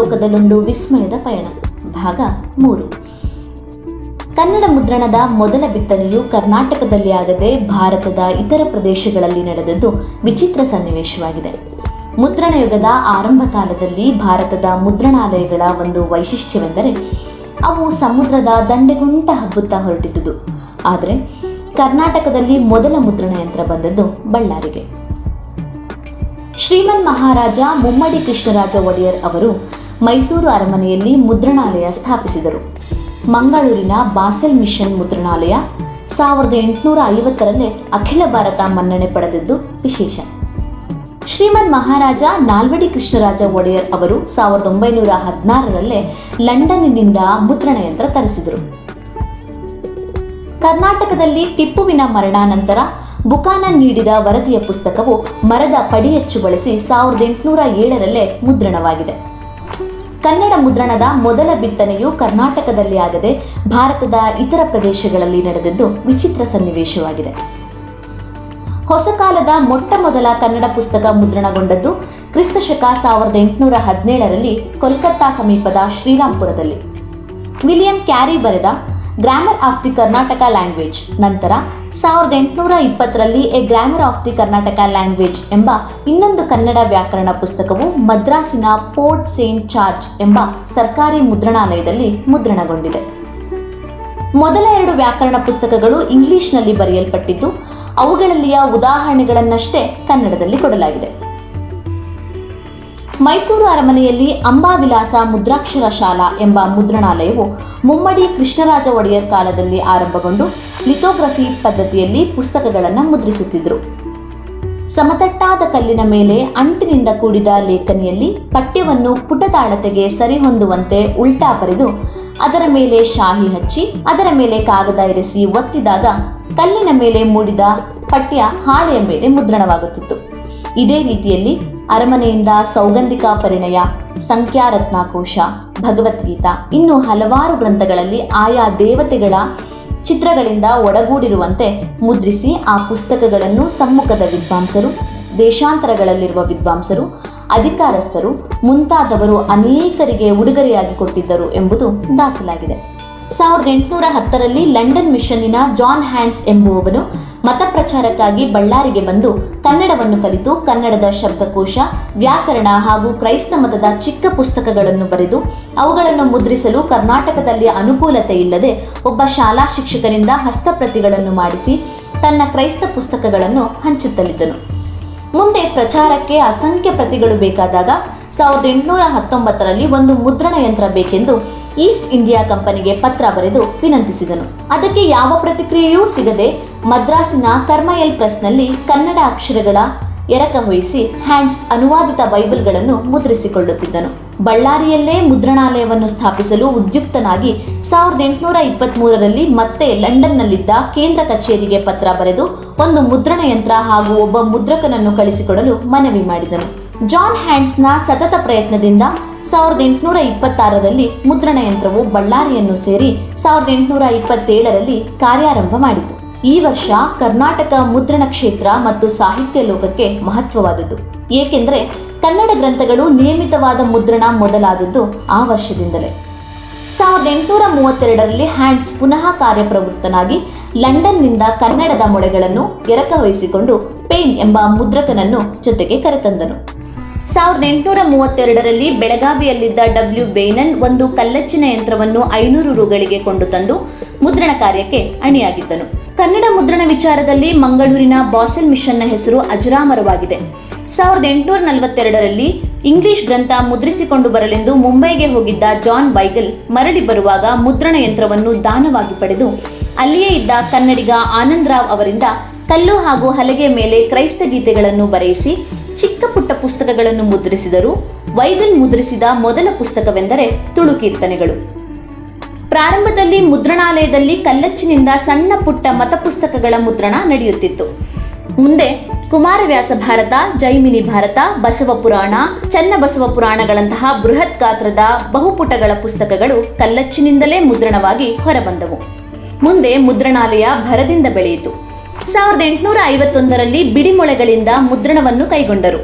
ಲೋಕದಲ್ಲೊಂದು ವಿಸ್ಮಯದ ಪಯಣ ಭಾಗ 3. ಕನ್ನಡ ಮುದ್ರಣದ ಮೊದಲ ಬಿತ್ತನೆಯು ಕರ್ನಾಟಕದಲ್ಲಿ ಆಗದೆ ಭಾರತದ ಇತರ ಪ್ರದೇಶಗಳಲ್ಲಿ ನಡೆದದ್ದು ವಿಚಿತ್ರ ಸನ್ನಿವೇಶವಾಗಿದೆ. ಮುದ್ರಣ ಯುಗದ ಆರಂಭ ಕಾಲದಲ್ಲಿ ಭಾರತದ ಮುದ್ರಣಾಲಯಗಳ ಒಂದು ವೈಶಿಷ್ಟ್ಯವೆಂದರೆ ಅವು ಸಮುದ್ರದ ದಂಡೆಗುಂಟ ಹಬ್ಬುತ್ತಾ ಹೊರಟಿದ್ದುದು. ಆದರೆ ಕರ್ನಾಟಕದಲ್ಲಿ ಮೊದಲ ಮುದ್ರಣ ಯಂತ್ರ ಬಂದದ್ದು ಬಳ್ಳಾರಿಗೆ. ಶ್ರೀಮನ್ ಮಹಾರಾಜ ಮುಮ್ಮಡಿ ಕೃಷ್ಣರಾಜ ಒಡೆಯರ್ ಅವರು ಮೈಸೂರು ಅರಮನೆಯಲ್ಲಿ ಮುದ್ರಣಾಲಯ ಸ್ಥಾಪಿಸಿದರು. ಮಂಗಳೂರಿನ ಬಾಸೆಲ್ ಮಿಷನ್ ಮುದ್ರಣಾಲಯ 1850ರಲ್ಲೇ ಅಖಿಲ ಭಾರತ ಮನ್ನಣೆ ಪಡೆದದ್ದು ವಿಶೇಷ. ಶ್ರೀಮನ್ ಮಹಾರಾಜ ನಾಲ್ವಡಿ ಕೃಷ್ಣರಾಜ ಒಡೆಯರ್ ಅವರು 1916ರಲ್ಲೇ ಲಂಡನ್ನಿನಿಂದ ಮುದ್ರಣ ಯಂತ್ರ ತರಿಸಿದರು. ಕರ್ನಾಟಕದಲ್ಲಿ ಟಿಪ್ಪುವಿನ ಮರಣಾನಂತರ ಬುಕಾನನ್ ನೀಡಿದ ವರದಿಯ ಪುಸ್ತಕವು ಮರದ ಪಡಿಯಚ್ಚು ಬಳಸಿ 1807ರಲ್ಲೇ ಮುದ್ರಣವಾಗಿದೆ. ಕನ್ನಡ ಮುದ್ರಣದ ಮೊದಲ ಬಿತ್ತನೆಯು ಕರ್ನಾಟಕದಲ್ಲಿ ಆಗದೆ ಭಾರತದ ಇತರ ಪ್ರದೇಶಗಳಲ್ಲಿ ನಡೆದದ್ದು ವಿಚಿತ್ರ ಸನ್ನಿವೇಶವಾಗಿದೆ. ಹೊಸ ಕಾಲದ ಮೊಟ್ಟ ಮೊದಲ ಕನ್ನಡ ಪುಸ್ತಕ ಮುದ್ರಣಗೊಂಡದ್ದು ಕ್ರಿಸ್ತಶಕ 1817ರಲ್ಲಿ ಕೋಲ್ಕತ್ತಾ ಸಮೀಪದ ಶ್ರೀರಾಂಪುರದಲ್ಲಿ. ವಿಲಿಯಂ ಕ್ಯಾರಿ ಬರೆದ grammar of the Karnataka language ನಂತರ 1820ರಲ್ಲಿ a grammar of the Karnataka language ಎಂಬ ಇನ್ನೊಂದು ಕನ್ನಡ ವ್ಯಾಕರಣ ಪುಸ್ತಕವು ಮದ್ರಾಸಿನ ಪೋರ್ಟ್ ಸೇಂಟ್ ಜಾರ್ಜ್ ಎಂಬ ಸರ್ಕಾರಿ ಮುದ್ರಣಾಲಯದಲ್ಲಿ ಮುದ್ರಣಗೊಂಡಿದೆ. ಮೊದಲ 2 ವ್ಯಾಕರಣ ಪುಸ್ತಕಗಳು ಇಂಗ್ಲಿಷ್ನಲ್ಲಿ ಬರೆಯಲ್ಪಟ್ಟಿದ್ದು ಅವುಗಳಲ್ಲಿಯ ಉದಾಹರಣೆಗಳನ್ನಷ್ಟೇ ಕನ್ನಡದಲ್ಲಿ ಕೊಡಲಾಗಿದೆ. ಮೈಸೂರು ಅರಮನೆಯಲ್ಲಿ ಅಂಬಾವಿಲಾಸ ಮುದ್ರಾಕ್ಷರ ಶಾಲಾ ಎಂಬ ಮುದ್ರಣಾಲಯವು ಮುಮ್ಮಡಿ ಕೃಷ್ಣರಾಜ ಒಡೆಯರ್ ಕಾಲದಲ್ಲಿ ಆರಂಭಗೊಂಡು ಲಿಥೋಗ್ರಫಿ ಪದ್ಧತಿಯಲ್ಲಿ ಪುಸ್ತಕಗಳನ್ನು ಮುದ್ರಿಸುತ್ತಿದ್ದರು. ಸಮತಟ್ಟಾದ ಕಲ್ಲಿನ ಮೇಲೆ ಅಂಟಿನಿಂದ ಕೂಡಿದ ಲೇಖನಿಯಲ್ಲಿ ಪಠ್ಯವನ್ನು ಪುಟತಾಳತೆಗೆ ಸರಿಹೊಂದುವಂತೆ ಉಲ್ಟಾ ಬರೆದು ಅದರ ಮೇಲೆ ಶಾಹಿ ಹಚ್ಚಿ ಅದರ ಮೇಲೆ ಕಾಗದ ಇರಿಸಿ ಒತ್ತಿದಾಗ ಕಲ್ಲಿನ ಮೇಲೆ ಮೂಡಿದ ಪಠ್ಯ ಹಾಳೆಯ ಮೇಲೆ ಮುದ್ರಣವಾಗುತ್ತಿತ್ತು. ಇದೇ ರೀತಿಯಲ್ಲಿ ಅರಮನೆಯಿಂದ ಸೌಗಂಧಿಕ ಪರಿಣಯ, ಸಂಖ್ಯಾರತ್ನಾಕೋಶ, ಭಗವದ್ಗೀತಾ ಇನ್ನೂ ಹಲವಾರು ಗ್ರಂಥಗಳಲ್ಲಿ ಆಯಾ ದೇವತೆಗಳ ಚಿತ್ರಗಳಿಂದ ಒಡಗೂಡಿರುವಂತೆ ಮುದ್ರಿಸಿ ಆ ಪುಸ್ತಕಗಳನ್ನು ಸಮ್ಮುಖದ ವಿದ್ವಾಂಸರು, ದೇಶಾಂತರಗಳಲ್ಲಿರುವ ವಿದ್ವಾಂಸರು, ಅಧಿಕಾರಸ್ಥರು ಮುಂತಾದವರು ಅನೇಕರಿಗೆ ಉಡುಗೊರೆಯಾಗಿ ಕೊಟ್ಟಿದ್ದರು ಎಂಬುದು ದಾಖಲಾಗಿದೆ. 1810ರಲ್ಲಿ ಲಂಡನ್ ಮಿಷನ್ನಿನ ಜಾನ್ ಹ್ಯಾಂಡ್ಸ್ ಎಂಬುವವನು ಮತಪ್ರಚಾರಕ್ಕಾಗಿ ಬಳ್ಳಾರಿಗೆ ಬಂದು ಕನ್ನಡವನ್ನು ಕಲಿತು ಕನ್ನಡದ ಶಬ್ದಕೋಶ, ವ್ಯಾಕರಣ ಹಾಗೂ ಕ್ರೈಸ್ತ ಮತದ ಚಿಕ್ಕ ಪುಸ್ತಕಗಳನ್ನು ಬರೆದು ಅವುಗಳನ್ನು ಮುದ್ರಿಸಲು ಕರ್ನಾಟಕದಲ್ಲಿ ಅನುಕೂಲತೆ ಇಲ್ಲದೆ ಒಬ್ಬ ಶಾಲಾ ಶಿಕ್ಷಕರಿಂದ ಹಸ್ತಪ್ರತಿಗಳನ್ನು ಮಾಡಿಸಿ ತನ್ನ ಕ್ರೈಸ್ತ ಪುಸ್ತಕಗಳನ್ನು ಹಂಚುತ್ತಲಿದ್ದನು. ಮುಂದೆ ಪ್ರಚಾರಕ್ಕೆ ಅಸಂಖ್ಯ ಪ್ರತಿಗಳು ಬೇಕಾದಾಗ 1819ರಲ್ಲಿ ಒಂದು ಮುದ್ರಣ ಯಂತ್ರ ಬೇಕೆಂದು ಈಸ್ಟ್ ಇಂಡಿಯಾ ಕಂಪನಿಗೆ ಪತ್ರ ಬರೆದು ವಿನಂತಿಸಿದನು. ಅದಕ್ಕೆ ಯಾವ ಪ್ರತಿಕ್ರಿಯೆಯೂ ಸಿಗದೆ ಮದ್ರಾಸಿನ ಕರ್ಮಯಲ್ ಪ್ರೆಸ್ನಲ್ಲಿ ಕನ್ನಡ ಅಕ್ಷರಗಳ ಎರಕ ಹೊಯಿಸಿ ಹ್ಯಾಂಡ್ಸ್ ಅನುವಾದಿತ ಬೈಬಲ್ಗಳನ್ನು ಮುದ್ರಿಸಿಕೊಳ್ಳುತ್ತಿದ್ದನು. ಬಳ್ಳಾರಿಯಲ್ಲೇ ಮುದ್ರಣಾಲಯವನ್ನು ಸ್ಥಾಪಿಸಲು ಉದ್ಯುಕ್ತನಾಗಿ 1823ರಲ್ಲಿ ಮತ್ತೆ ಲಂಡನ್ನಲ್ಲಿದ್ದ ಕೇಂದ್ರ ಕಚೇರಿಗೆ ಪತ್ರ ಬರೆದು ಒಂದು ಮುದ್ರಣ ಯಂತ್ರ ಹಾಗೂ ಒಬ್ಬ ಮುದ್ರಕನನ್ನು ಕಳಿಸಿಕೊಡಲು ಮನವಿ ಮಾಡಿದನು. ಜಾನ್ ಹ್ಯಾಂಡ್ಸ್ನ ಸತತ ಪ್ರಯತ್ನದಿಂದ 1826ರಲ್ಲಿ ಮುದ್ರಣ ಯಂತ್ರವು ಬಳ್ಳಾರಿಯನ್ನು ಸೇರಿ 1827ರಲ್ಲಿ ಕಾರ್ಯಾರಂಭ ಮಾಡಿತು. ಈ ವರ್ಷ ಕರ್ನಾಟಕ ಮುದ್ರಣ ಕ್ಷೇತ್ರ ಮತ್ತು ಸಾಹಿತ್ಯ ಲೋಕಕ್ಕೆ ಮಹತ್ವವಾದದ್ದು. ಏಕೆಂದರೆ ಕನ್ನಡ ಗ್ರಂಥಗಳು ನಿಯಮಿತವಾದ ಮುದ್ರಣ ಮೊದಲಾದದ್ದು ಆ ವರ್ಷದಿಂದಲೇ. 1832ರಲ್ಲಿ ಹ್ಯಾಂಡ್ಸ್ ಪುನಃ ಕಾರ್ಯಪ್ರವೃತ್ತನಾಗಿ ಲಂಡನ್ನಿಂದ ಕನ್ನಡದ ಮೊಳೆಗಳನ್ನು ಎರಕ ವಹಿಸಿಕೊಂಡು ಪೇನ್ ಎಂಬ ಮುದ್ರಕನನ್ನು ಜೊತೆಗೆ ಕರೆತಂದನು. 1832ರಲ್ಲಿ ಬೆಳಗಾವಿಯಲ್ಲಿದ್ದ ಡಬ್ಲ್ಯೂ ಬೇನನ್ ಒಂದು ಕಲ್ಲಚ್ಚಿನ ಯಂತ್ರವನ್ನು 500 ರೂಗಳಿಗೆ ಕೊಂಡು ತಂದು ಮುದ್ರಣ ಕಾರ್ಯಕ್ಕೆ ಅಣಿಯಾಗಿದ್ದನು. ಕನ್ನಡ ಮುದ್ರಣ ವಿಚಾರದಲ್ಲಿ ಮಂಗಳೂರಿನ ಬಾಸೆಲ್ ಮಿಷನ್ನ ಹೆಸರು ಅಜರಾಮರವಾಗಿದೆ. 1842ರಲ್ಲಿ ಇಂಗ್ಲಿಷ್ ಗ್ರಂಥ ಮುದ್ರಿಸಿಕೊಂಡು ಬರಲೆಂದು ಮುಂಬೈಗೆ ಹೋಗಿದ್ದ ಜಾನ್ ಬೈಗಲ್ ಮರಳಿ ಬರುವಾಗ ಮುದ್ರಣ ಯಂತ್ರವನ್ನು ದಾನವಾಗಿ ಪಡೆದು ಅಲ್ಲಿಯೇ ಇದ್ದ ಕನ್ನಡಿಗ ಆನಂದರಾವ್ ಅವರಿಂದ ಕಲ್ಲು ಹಾಗೂ ಹಲಗೆ ಮೇಲೆ ಕ್ರೈಸ್ತ ಗೀತೆಗಳನ್ನು ಬರೆಯಿಸಿ ಚಿಕ್ಕ ಪುಟ್ಟ ಪುಸ್ತಕಗಳನ್ನು ಮುದ್ರಿಸಿದರು. ವೈಗಲ್ ಮುದ್ರಿಸಿದ ಮೊದಲ ಪುಸ್ತಕವೆಂದರೆ ತುಳು ಕೀರ್ತನೆಗಳು. ಪ್ರಾರಂಭದಲ್ಲಿ ಮುದ್ರಣಾಲಯದಲ್ಲಿ ಕಲ್ಲಚ್ಚಿನಿಂದ ಸಣ್ಣ ಪುಟ್ಟ ಮತಪುಸ್ತಕಗಳ ಮುದ್ರಣ ನಡೆಯುತ್ತಿತ್ತು. ಮುಂದೆ ಕುಮಾರವ್ಯಾಸ ಭಾರತ, ಜೈಮಿನಿ ಭಾರತ, ಬಸವ ಪುರಾಣ, ಚನ್ನಬಸವ ಪುರಾಣಗಳಂತಹ ಬೃಹತ್ ಗಾತ್ರದ ಬಹುಪುಟಗಳ ಪುಸ್ತಕಗಳು ಕಲ್ಲಚ್ಚಿನಿಂದಲೇ ಮುದ್ರಣವಾಗಿ ಹೊರಬಂದವು. ಮುಂದೆ ಮುದ್ರಣಾಲಯ ಭರದಿಂದ ಬೆಳೆಯಿತು. 1851ರಲ್ಲಿ ಬಿಡಿಮೊಳೆಗಳಿಂದ ಮುದ್ರಣವನ್ನು ಕೈಗೊಂಡರು.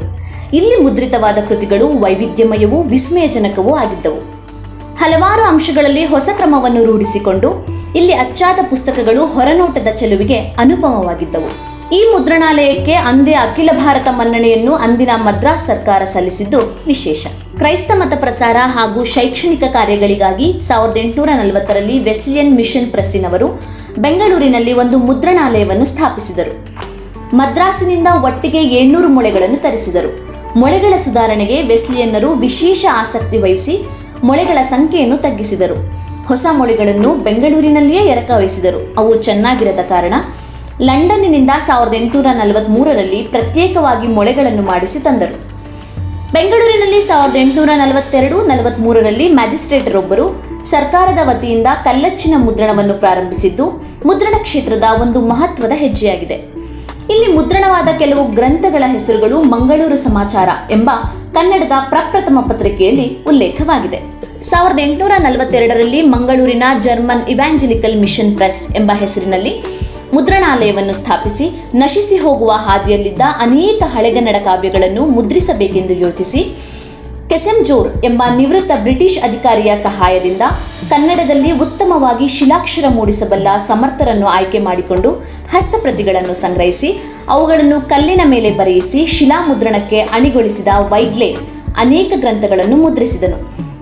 ಇಲ್ಲಿ ಮುದ್ರಿತವಾದ ಕೃತಿಗಳು ವೈವಿಧ್ಯಮಯವೂ ವಿಸ್ಮಯಜನಕವೂ ಆಗಿದ್ದವು. ಹಲವಾರು ಅಂಶಗಳಲ್ಲಿ ಹೊಸ ಕ್ರಮವನ್ನು ರೂಢಿಸಿಕೊಂಡು ಇಲ್ಲಿ ಅಚ್ಚಾದ ಪುಸ್ತಕಗಳು ಹೊರನೋಟದ ಚೆಲುವಿಗೆ ಅನುಪಮವಾಗಿದ್ದವು. ಈ ಮುದ್ರಣಾಲಯಕ್ಕೆ ಅಂದೇ ಅಖಿಲ ಭಾರತ ಮನ್ನಣೆಯನ್ನು ಅಂದಿನ ಮದ್ರಾಸ್ ಸರ್ಕಾರ ಸಲ್ಲಿಸಿದ್ದು ವಿಶೇಷ. ಕ್ರೈಸ್ತ ಮತ ಪ್ರಸಾರ ಹಾಗೂ ಶೈಕ್ಷಣಿಕ ಕಾರ್ಯಗಳಿಗಾಗಿ 1840ರಲ್ಲಿ ವೆಸ್ಲಿಯನ್ ಮಿಷನ್ ಪ್ರೆಸ್ಸಿನವರು ಬೆಂಗಳೂರಿನಲ್ಲಿ ಒಂದು ಮುದ್ರಣಾಲಯವನ್ನು ಸ್ಥಾಪಿಸಿದರು. ಮದ್ರಾಸಿನಿಂದ ಒಟ್ಟಿಗೆ 700 ಮೊಳೆಗಳನ್ನು ತರಿಸಿದರು. ಮೊಳೆಗಳ ಸುಧಾರಣೆಗೆ ವೆಸ್ಲಿಯನ್ನರು ವಿಶೇಷ ಆಸಕ್ತಿ ವಹಿಸಿ ಮೊಳೆಗಳ ಸಂಖ್ಯೆಯನ್ನು ತಗ್ಗಿಸಿದರು. ಹೊಸ ಮೊಳೆಗಳನ್ನು ಬೆಂಗಳೂರಿನಲ್ಲಿಯೇ ಎರಕವಹಿಸಿದರು. ಅವು ಚೆನ್ನಾಗಿರದ ಕಾರಣ ಲಂಡನ್ನಿನಿಂದ 1843ರಲ್ಲಿ ಪ್ರತ್ಯೇಕವಾಗಿ ಮೊಳೆಗಳನ್ನು ಮಾಡಿಸಿ ತಂದರು. ಬೆಂಗಳೂರಿನಲ್ಲಿ 1842-43ರಲ್ಲಿ ಮ್ಯಾಜಿಸ್ಟ್ರೇಟರೊಬ್ಬರು ಸರ್ಕಾರದ ವತಿಯಿಂದ ಕಲ್ಲಚ್ಚಿನ ಮುದ್ರಣವನ್ನು ಪ್ರಾರಂಭಿಸಿದ್ದು ಮುದ್ರಣ ಕ್ಷೇತ್ರದ ಒಂದು ಮಹತ್ವದ ಹೆಜ್ಜೆಯಾಗಿದೆ. ಇಲ್ಲಿ ಮುದ್ರಣವಾದ ಕೆಲವು ಗ್ರಂಥಗಳ ಹೆಸರುಗಳು ಮಂಗಳೂರು ಸಮಾಚಾರ ಎಂಬ ಕನ್ನಡದ ಪ್ರಪ್ರಥಮ ಪತ್ರಿಕೆಯಲ್ಲಿ ಉಲ್ಲೇಖವಾಗಿದೆ. 1842ರಲ್ಲಿ ಮಂಗಳೂರಿನ ಜರ್ಮನ್ ಇವ್ಯಾಂಜಲಿಕಲ್ ಮಿಷನ್ ಪ್ರೆಸ್ ಎಂಬ ಹೆಸರಿನಲ್ಲಿ ಮುದ್ರಣಾಲಯವನ್ನು ಸ್ಥಾಪಿಸಿ ನಶಿಸಿ ಹೋಗುವ ಹಾದಿಯಲ್ಲಿದ್ದ ಅನೇಕ ಹಳೆಗನ್ನಡ ಕಾವ್ಯಗಳನ್ನು ಮುದ್ರಿಸಬೇಕೆಂದು ಯೋಚಿಸಿ ಕೆಸೆಂಜೋರ್ ಎಂಬ ನಿವೃತ್ತ ಬ್ರಿಟಿಷ್ ಅಧಿಕಾರಿಯ ಸಹಾಯದಿಂದ ಕನ್ನಡದಲ್ಲಿ ಉತ್ತಮವಾಗಿ ಶಿಲಾಕ್ಷರ ಮೂಡಿಸಬಲ್ಲ ಸಮರ್ಥರನ್ನು ಆಯ್ಕೆ ಮಾಡಿಕೊಂಡು ಹಸ್ತಪ್ರತಿಗಳನ್ನು ಸಂಗ್ರಹಿಸಿ ಅವುಗಳನ್ನು ಕಲ್ಲಿನ ಮೇಲೆ ಬರೆಯಿಸಿ ಶಿಲಾಮುದ್ರಣಕ್ಕೆ ಅಣಿಗೊಳಿಸಿದ ವೈಗ್ಲೆ ಅನೇಕ ಗ್ರಂಥಗಳನ್ನು ಮುದ್ರಿಸಿದನು.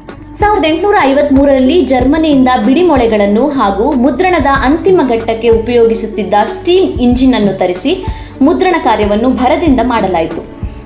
1853ರಲ್ಲಿ ಜರ್ಮನಿಯಿಂದ ಬಿಡಿಮೊಳೆಗಳನ್ನು ಹಾಗೂ ಮುದ್ರಣದ ಅಂತಿಮ ಘಟ್ಟಕ್ಕೆ ಉಪಯೋಗಿಸುತ್ತಿದ್ದ ಸ್ಟೀಮ್ ಇಂಜಿನ್ ಅನ್ನು ತರಿಸಿ ಮುದ್ರಣ ಕಾರ್ಯವನ್ನು ಭರದಿಂದ ಮಾಡಲಾಯಿತು.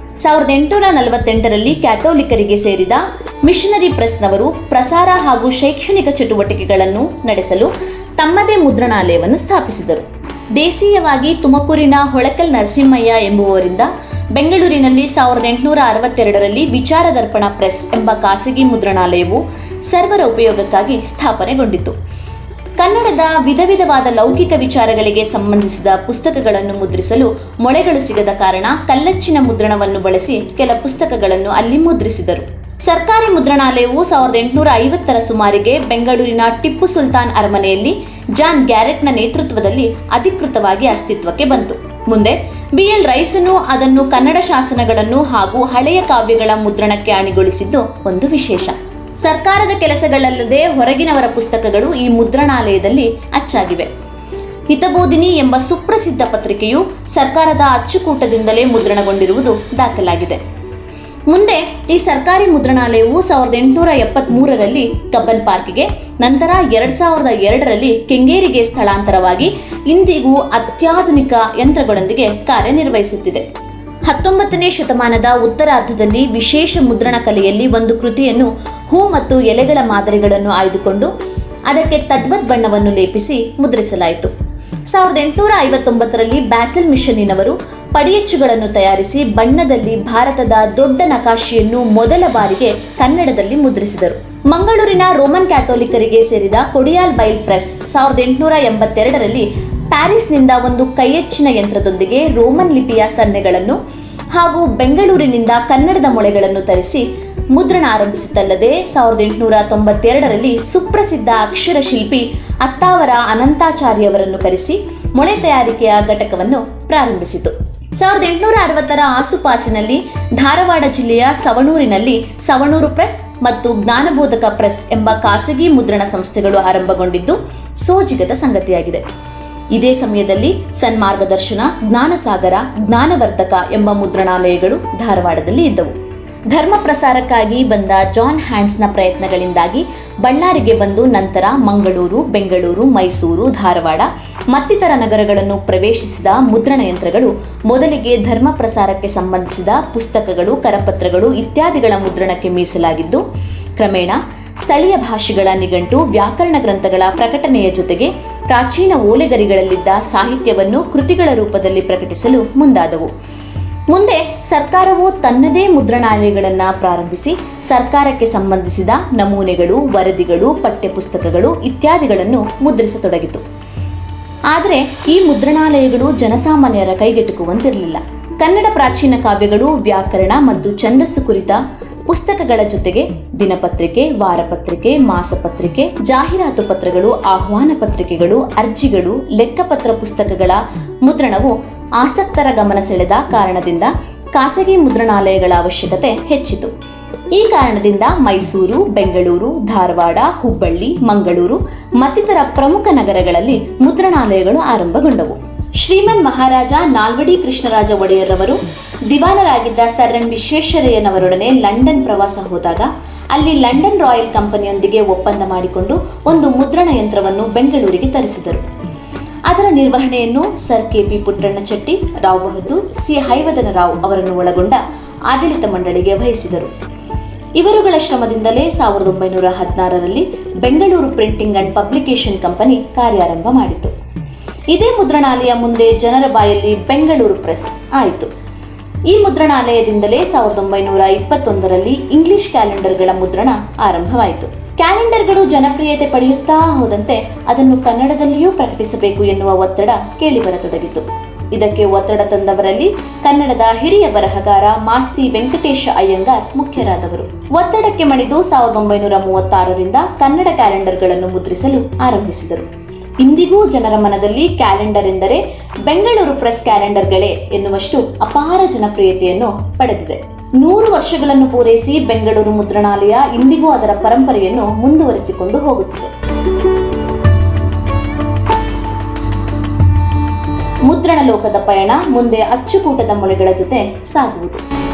1848ರಲ್ಲಿ ಕ್ಯಾಥೋಲಿಕರಿಗೆ ಸೇರಿದ ಮಿಷನರಿ ಪ್ರೆಸ್ನವರು ಪ್ರಸಾರ ಹಾಗೂ ಶೈಕ್ಷಣಿಕ ಚಟುವಟಿಕೆಗಳನ್ನು ನಡೆಸಲು ತಮ್ಮದೇ ಮುದ್ರಣಾಲಯವನ್ನು ಸ್ಥಾಪಿಸಿದರು. ದೇಶೀಯವಾಗಿ ತುಮಕೂರಿನ ಹೊಳಕಲ್ ನರಸಿಂಹಯ್ಯ ಎಂಬುವರಿಂದ ಬೆಂಗಳೂರಿನಲ್ಲಿ 1862ರಲ್ಲಿ ವಿಚಾರ ದರ್ಪಣ ಪ್ರೆಸ್ ಎಂಬ ಖಾಸಗಿ ಮುದ್ರಣಾಲಯವು ಸರ್ವರ ಉಪಯೋಗಕ್ಕಾಗಿ ಸ್ಥಾಪನೆಗೊಂಡಿತು. ಕನ್ನಡದ ವಿಧವಾದ ಲೌಕಿಕ ವಿಚಾರಗಳಿಗೆ ಸಂಬಂಧಿಸಿದ ಪುಸ್ತಕಗಳನ್ನು ಮುದ್ರಿಸಲು ಮೊಳೆಗಳು ಸಿಗದ ಕಾರಣ ಕಲ್ಲಚ್ಚಿನ ಮುದ್ರಣವನ್ನು ಬಳಸಿ ಕೆಲ ಪುಸ್ತಕಗಳನ್ನು ಅಲ್ಲಿ ಮುದ್ರಿಸಿದರು. ಸರ್ಕಾರಿ ಮುದ್ರಣಾಲಯವು 1850ರ ಸುಮಾರಿಗೆ ಬೆಂಗಳೂರಿನ ಟಿಪ್ಪು ಸುಲ್ತಾನ್ ಅರಮನೆಯಲ್ಲಿ ಜಾನ್ ಗ್ಯಾರೆಟ್ನ ನೇತೃತ್ವದಲ್ಲಿ ಅಧಿಕೃತವಾಗಿ ಅಸ್ತಿತ್ವಕ್ಕೆ ಬಂತು. ಮುಂದೆ BL ರೈಸನು ಅದನ್ನು ಕನ್ನಡ ಶಾಸನಗಳನ್ನು ಹಾಗೂ ಹಳೆಯ ಕಾವ್ಯಗಳ ಮುದ್ರಣಕ್ಕೆ ಅಣಿಗೊಳಿಸಿದ್ದು ಒಂದು ವಿಶೇಷ. ಸರ್ಕಾರದ ಕೆಲಸಗಳಲ್ಲದೆ ಹೊರಗಿನವರ ಪುಸ್ತಕಗಳು ಈ ಮುದ್ರಣಾಲಯದಲ್ಲಿ ಅಚ್ಚಾಗಿವೆ. ಹಿತಬೋಧಿನಿ ಎಂಬ ಸುಪ್ರಸಿದ್ಧ ಪತ್ರಿಕೆಯು ಸರ್ಕಾರದ ಅಚ್ಚುಕೂಟದಿಂದಲೇ ಮುದ್ರಣಗೊಂಡಿರುವುದು ದಾಖಲಾಗಿದೆ. ಮುಂದೆ ಈ ಸರ್ಕಾರಿ ಮುದ್ರಣಾಲಯವು 1873ರಲ್ಲಿ ಕಬ್ಬನ್ ಪಾರ್ಕ್ಗೆ, ನಂತರ 2002ರಲ್ಲಿ ಕೆಂಗೇರಿಗೆ ಸ್ಥಳಾಂತರವಾಗಿ ಇಂದಿಗೂ ಅತ್ಯಾಧುನಿಕ ಯಂತ್ರಗಳೊಂದಿಗೆ ಕಾರ್ಯನಿರ್ವಹಿಸುತ್ತಿದೆ. 19ನೇ ಶತಮಾನದ ಉತ್ತರಾರ್ಧದಲ್ಲಿ ವಿಶೇಷ ಮುದ್ರಣ ಕಲೆಯಲ್ಲಿ ಒಂದು ಕೃತಿಯನ್ನು ಹೂ ಮತ್ತು ಎಲೆಗಳ ಮಾದರಿಗಳನ್ನು ಆಯ್ದುಕೊಂಡು ಅದಕ್ಕೆ ತದ್ವತ್ ಬಣ್ಣವನ್ನು ಲೇಪಿಸಿ ಮುದ್ರಿಸಲಾಯಿತು. 1859ರಲ್ಲಿ ಬ್ಯಾಸಲ್ ಮಿಷನ್ನಿನವರು ಪಡಿಯಚ್ಚುಗಳನ್ನು ತಯಾರಿಸಿ ಬಣ್ಣದಲ್ಲಿ ಭಾರತದ ದೊಡ್ಡ ನಕಾಶೆಯನ್ನು ಮೊದಲ ಬಾರಿಗೆ ಕನ್ನಡದಲ್ಲಿ ಮುದ್ರಿಸಿದರು. ಮಂಗಳೂರಿನ ರೋಮನ್ ಕ್ಯಾಥೋಲಿಕರಿಗೆ ಸೇರಿದ ಕೊಡಿಯಾಲ್ ಬೈಲ್ ಪ್ರೆಸ್ 1882ರಲ್ಲಿ ಪ್ಯಾರಿಸ್ನಿಂದ ಒಂದು ಕೈಯಚ್ಚಿನ ಯಂತ್ರದೊಂದಿಗೆ ರೋಮನ್ ಲಿಪಿಯ ಸನ್ನೆಗಳನ್ನು ಹಾಗೂ ಬೆಂಗಳೂರಿನಿಂದ ಕನ್ನಡದ ಮೊಳೆಗಳನ್ನು ತರಿಸಿ ಮುದ್ರಣ ಆರಂಭಿಸಿತಲ್ಲದೆ 1892ರಲ್ಲಿ ಸುಪ್ರಸಿದ್ಧ ಅಕ್ಷರ ಶಿಲ್ಪಿ ಅತ್ತಾವರ ಅನಂತಾಚಾರ್ಯವರನ್ನು ಕರೆಸಿ ಮೊಳೆ ತಯಾರಿಕೆಯ ಘಟಕವನ್ನು ಪ್ರಾರಂಭಿಸಿತು. 1860ರ ಆಸುಪಾಸಿನಲ್ಲಿ ಧಾರವಾಡ ಜಿಲ್ಲೆಯ ಸವಣೂರಿನಲ್ಲಿ ಸವಣೂರು ಪ್ರೆಸ್ ಮತ್ತು ಜ್ಞಾನಬೋಧಕ ಪ್ರೆಸ್ ಎಂಬ ಖಾಸಗಿ ಮುದ್ರಣ ಸಂಸ್ಥೆಗಳು ಆರಂಭಗೊಂಡಿದ್ದು ಸೋಜಿಗದ ಸಂಗತಿಯಾಗಿದೆ. ಇದೇ ಸಮಯದಲ್ಲಿ ಸನ್ಮಾರ್ಗದರ್ಶನ, ಜ್ಞಾನಸಾಗರ, ಜ್ಞಾನವರ್ಧಕ ಎಂಬ ಮುದ್ರಣಾಲಯಗಳು ಧಾರವಾಡದಲ್ಲಿ ಇದ್ದವು. ಧರ್ಮ ಪ್ರಸಾರಕ್ಕಾಗಿ ಬಂದ ಜಾನ್ ಹ್ಯಾಂಡ್ಸ್ನ ಪ್ರಯತ್ನಗಳಿಂದಾಗಿ ಬಳ್ಳಾರಿಗೆ ಬಂದು ನಂತರ ಮಂಗಳೂರು, ಬೆಂಗಳೂರು, ಮೈಸೂರು, ಧಾರವಾಡ ಮತ್ತಿತರ ನಗರಗಳನ್ನು ಪ್ರವೇಶಿಸಿದ ಮುದ್ರಣ ಯಂತ್ರಗಳು ಮೊದಲಿಗೆ ಧರ್ಮ ಪ್ರಸಾರಕ್ಕೆ ಸಂಬಂಧಿಸಿದ ಪುಸ್ತಕಗಳು, ಕರಪತ್ರಗಳು ಇತ್ಯಾದಿಗಳ ಮುದ್ರಣಕ್ಕೆ ಮೀಸಲಾಗಿದ್ದು, ಕ್ರಮೇಣ ಸ್ಥಳೀಯ ಭಾಷೆಗಳ ನಿಘಂಟು, ವ್ಯಾಕರಣ ಗ್ರಂಥಗಳ ಪ್ರಕಟಣೆಯ ಜೊತೆಗೆ ಪ್ರಾಚೀನ ಓಲೆಗರಿಗಳಲ್ಲಿದ್ದ ಸಾಹಿತ್ಯವನ್ನು ಕೃತಿಗಳ ರೂಪದಲ್ಲಿ ಪ್ರಕಟಿಸಲು ಮುಂದಾದವು. ಮುಂದೆ ಸರ್ಕಾರವು ತನ್ನದೇ ಮುದ್ರಣಾಲಯಗಳನ್ನು ಪ್ರಾರಂಭಿಸಿ ಸರ್ಕಾರಕ್ಕೆ ಸಂಬಂಧಿಸಿದ ನಮೂನೆಗಳು, ವರದಿಗಳು, ಪಠ್ಯಪುಸ್ತಕಗಳು ಇತ್ಯಾದಿಗಳನ್ನು ಮುದ್ರಿಸತೊಡಗಿತು. ಆದರೆ ಈ ಮುದ್ರಣಾಲಯಗಳು ಜನಸಾಮಾನ್ಯರ ಕೈಗೆಟುಕುವಂತಿರಲಿಲ್ಲ. ಕನ್ನಡ ಪ್ರಾಚೀನ ಕಾವ್ಯಗಳು, ವ್ಯಾಕರಣ ಮತ್ತು ಛಂದಸ್ಸು ಕುರಿತ ಪುಸ್ತಕಗಳ ಜೊತೆಗೆ ದಿನಪತ್ರಿಕೆ, ವಾರಪತ್ರಿಕೆ, ಮಾಸಪತ್ರಿಕೆ, ಜಾಹೀರಾತು ಪತ್ರಗಳು, ಆಹ್ವಾನ ಪತ್ರಿಕೆಗಳು, ಅರ್ಜಿಗಳು, ಲೆಕ್ಕಪತ್ರ ಪುಸ್ತಕಗಳ ಮುದ್ರಣವು ಆಸಕ್ತರ ಗಮನ ಸೆಳೆದ ಕಾರಣದಿಂದ ಖಾಸಗಿ ಮುದ್ರಣಾಲಯಗಳ ಅವಶ್ಯಕತೆ ಹೆಚ್ಚಿತು. ಈ ಕಾರಣದಿಂದ ಮೈಸೂರು, ಬೆಂಗಳೂರು, ಧಾರವಾಡ, ಹುಬ್ಬಳ್ಳಿ, ಮಂಗಳೂರು ಮತ್ತಿತರ ಪ್ರಮುಖ ನಗರಗಳಲ್ಲಿ ಮುದ್ರಣಾಲಯಗಳು ಆರಂಭಗೊಂಡವು. ಶ್ರೀಮನ್ ಮಹಾರಾಜ ನಾಲ್ವಡಿ ಕೃಷ್ಣರಾಜ ಒಡೆಯರ್ ಅವರು ದಿವಾನರಾಗಿದ್ದ ಸರ್ ಎಂ ವಿಶ್ವೇಶ್ವರಯ್ಯನವರೊಡನೆ ಲಂಡನ್ ಪ್ರವಾಸ ಹೋದಾಗ ಅಲ್ಲಿ ಲಂಡನ್ ರಾಯಲ್ ಕಂಪನಿಯೊಂದಿಗೆ ಒಪ್ಪಂದ ಮಾಡಿಕೊಂಡು ಒಂದು ಮುದ್ರಣ ಯಂತ್ರವನ್ನು ಬೆಂಗಳೂರಿಗೆ ತರಿಸಿದರು. ಅದರ ನಿರ್ವಹಣೆಯನ್ನು sir K P. Puttanna Chetty, Rao Bahadur, C. Hayavadana Rao ಅವರನ್ನು ಒಳಗೊಂಡ ಆಡಳಿತ ಮಂಡಳಿಗೆ ವಹಿಸಿದರು. ಇವರುಗಳ ಶ್ರಮದಿಂದಲೇ 1916ರಲ್ಲಿ Bengaluru printing and publication company ಕಾರ್ಯಾರಂಭ ಮಾಡಿತು. ಇದೇ ಮುದ್ರಣಾಲಯ ಮುಂದೆ ಜನರ ಬಾಯಲ್ಲಿ ಬೆಂಗಳೂರು ಪ್ರೆಸ್ ಆಯಿತು. ಈ ಮುದ್ರಣಾಲಯದಿಂದಲೇ 1921ರಲ್ಲಿ ಇಂಗ್ಲಿಷ್ ಕ್ಯಾಲೆಂಡರ್ಗಳ ಮುದ್ರಣ ಆರಂಭವಾಯಿತು. ಕ್ಯಾಲೆಂಡರ್ಗಳು ಜನಪ್ರಿಯತೆ ಪಡೆಯುತ್ತಾ ಹೋದಂತೆ ಅದನ್ನು ಕನ್ನಡದಲ್ಲಿಯೂ ಪ್ರಕಟಿಸಬೇಕು ಎನ್ನುವ ಒತ್ತಡ ಕೇಳಿಬರತೊಡಗಿತು. ಇದಕ್ಕೆ ಒತ್ತಡ ತಂದವರಲ್ಲಿ ಕನ್ನಡದ ಹಿರಿಯ ಬರಹಗಾರ ಮಾಸ್ತಿ ವೆಂಕಟೇಶ ಅಯ್ಯಂಗಾರ್ ಮುಖ್ಯರಾದವರು. ಒತ್ತಡಕ್ಕೆ ಮಣಿದು 1936ರಿಂದ ಕನ್ನಡ ಕ್ಯಾಲೆಂಡರ್ಗಳನ್ನು ಮುದ್ರಿಸಲು ಆರಂಭಿಸಿದರು. ಇಂದಿಗೂ ಜನರ ಮನದಲ್ಲಿ ಕ್ಯಾಲೆಂಡರ್ ಎಂದರೆ ಬೆಂಗಳೂರು ಪ್ರೆಸ್ ಕ್ಯಾಲೆಂಡರ್ಗಳೇ ಎನ್ನುವಷ್ಟು ಅಪಾರ ಜನಪ್ರಿಯತೆಯನ್ನು ಪಡೆದಿದೆ. 100 ವರ್ಷಗಳನ್ನು ಪೂರೈಸಿ ಬೆಂಗಳೂರು ಮುದ್ರಣಾಲಯ ಇಂದಿಗೂ ಅದರ ಪರಂಪರೆಯನ್ನು ಮುಂದುವರಿಸಿಕೊಂಡು ಹೋಗುತ್ತಿದೆ. ಮುದ್ರಣ ಲೋಕದ ಪಯಣ ಮುಂದೆ ಅಚ್ಚುಕೂಟದ ಮೊಳೆಗಳ ಜೊತೆ ಸಾಗುವುದು.